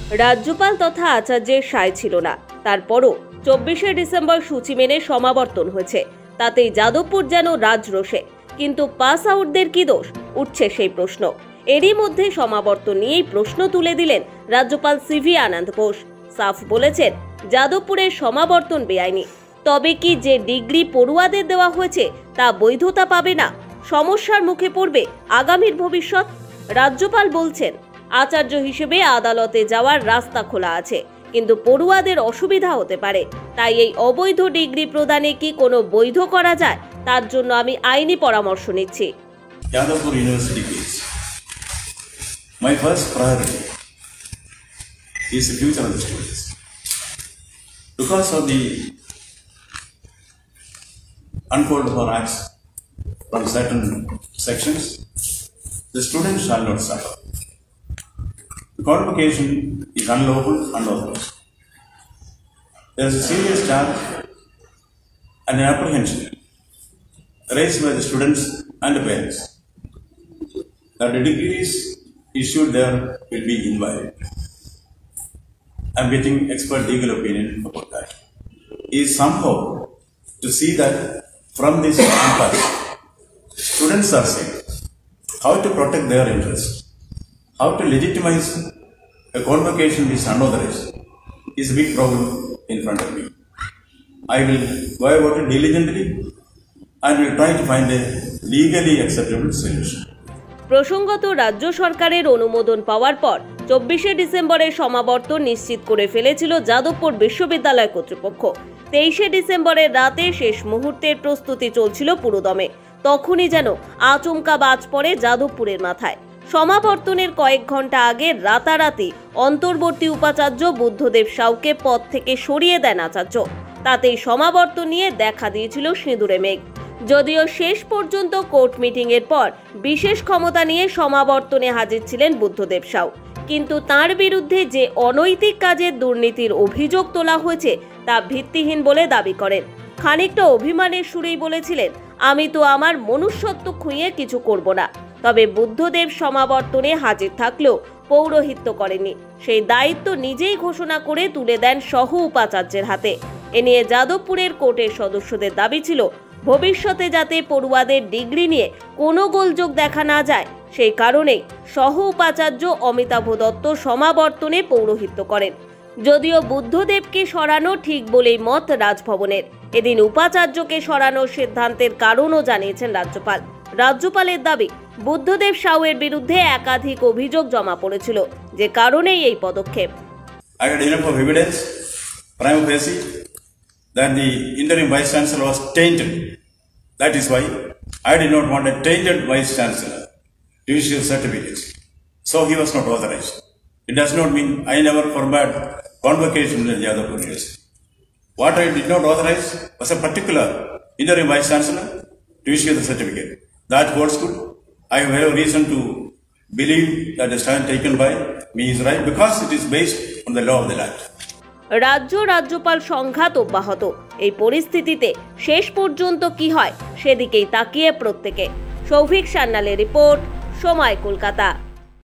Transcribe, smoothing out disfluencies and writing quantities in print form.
রাজ্যপাল তথা আচার্যের সায় ছিল না, তারপরও 24শে ডিসেম্বর সূচি মেনে সমাবর্তন হয়েছে। তাতেই যাদবপুর যেন রাজরোষে। কিন্তু পাস আউটদের কি দোষ, উঠছে সেই প্রশ্ন। এরই মধ্যে সমাবর্তন নিয়েই প্রশ্ন তুলে দিলেন রাজ্যপাল সিভি আনন্দ বোস। সাফ বলেছেন, যাদবপুরের সমাবর্তন বেআইনি। তবে কি যে ডিগ্রি পড়ুয়াদের দেওয়া হয়েছে তা বৈধতা পাবে না? সমস্যার মুখে পড়বে আগামীর ভবিষ্যৎ। রাজ্যপাল বলছেন, আচার্য হিসেবে আদালতে যাওয়ার রাস্তা খোলা আছে, কিন্তু পড়ুয়াদের অসুবিধা হতে পারে। তাই এই অবৈধ ডিগ্রি প্রদানে কি কোনো বৈধ করা যায়, তার জন্য আমি আইনি পরামর্শ নিচ্ছি। Yadavpur University case. My first priority is the future of the students. Because of the uncalled for acts from certain sections, the students shall not suffer. The convocation is unlawful, unauthorized. There is a serious charge and an apprehension raised by the students and the parents that the degrees issued there will be invalid. I am getting expert legal opinion about that. Is somehow to see that from this campus, students are safe. How to protect their interests, how to legitimize a convocation which is unauthorized is a big problem in front of me. I will go about it diligently and will try to find a legally acceptable solution. প্রসঙ্গত, রাজ্য সরকারের অনুমোদন পাওয়ার পর 24শে ডিসেম্বরের সমাবর্তন নিশ্চিত করে ফেলেছিল যাদবপুর বিশ্ববিদ্যালয় কর্তৃপক্ষ। 23শে ডিসেম্বরের রাতে শেষ মুহূর্তের প্রস্তুতি চলছিল পুরোদমে। তখনই যেন আচমকা বাজ পড়ে যাদবপুরের মাথায়। সমাবর্তনের কয়েক ঘন্টা আগে রাতারাতি অন্তর্বর্তী উপাচার্য বুদ্ধদেব সাউকে পদ থেকে সরিয়ে দেন আচার্য। তাতেই সমাবর্তন নিয়ে দেখা দিয়েছিল সিঁদুরে মেঘ। যদিও শেষ পর্যন্ত কোর্ট মিটিং এর পর বিশেষ ক্ষমতা নিয়ে সমাবর্তনে হাজির ছিলেন বুদ্ধদেব সাউ, কিন্তু তার বিরুদ্ধে যে অনৈতিক কাজের দুর্নীতির অভিযোগ তোলা হয়েছে তা ভিত্তিহীন বলে দাবি করেন। খানিকটা অভিমানের সুরেই বলেছিলেন, আমি তো আমার মনুষ্যত্ব খুঁয়ে কিছু করব না। তবে বুদ্ধদেব সমাবর্তনে হাজির থাকলেও পৌরোহিত্য করেননি। সেই দায়িত্ব নিজেই ঘোষণা করে তুলে দেন সহ উপাচার্যের হাতে। এ নিয়ে যাদবপুরের কোর্টের সদস্যদের দাবি ছিল, ভবিষ্যতে যাতে পড়ুয়াদের ডিগ্রি নিয়ে কোনো গোলযোগ দেখা না যায়, সেই কারণেই সহ উপাচার্য অমিতাভ দত্ত সমাবর্তনে পৌরোহিত্য করেন। যদিও বুদ্ধদেবকে সরানো ঠিক বলেই মত রাজভবনের। এদিন উপাচার্যকে সরানোর সিদ্ধান্তের কারণও জানিয়েছেন রাজ্যপাল। রাজ্যপালের দাবি, বুদ্ধদেব সাউয়ের বিরুদ্ধে একাধিক অভিযোগ জমা পড়েছিল, যে কারণেই এই পদক্ষেপ। I had enough of evidence, prima facie, that the interim vice chancellor was tainted. That is why I did not want a tainted vice chancellor to issue certificates. So he was not authorized. It does not mean I never forbade convocation in Yadavpur University. What I did not authorize was a particular interim vice chancellor to issue the certificate. That holds good. I have no reason to believe that the stand taken by me is right because it is based on the law of the land. রাজ্যপাল সংঘাত অব্যাহত। এই পরিস্থিতিতে শেষ পর্যন্ত কি হয় সেদিকেই তাকিয়ে প্রত্যেকে। সৌভিক সান্যালের রিপোর্ট, সময়, কলকাতা।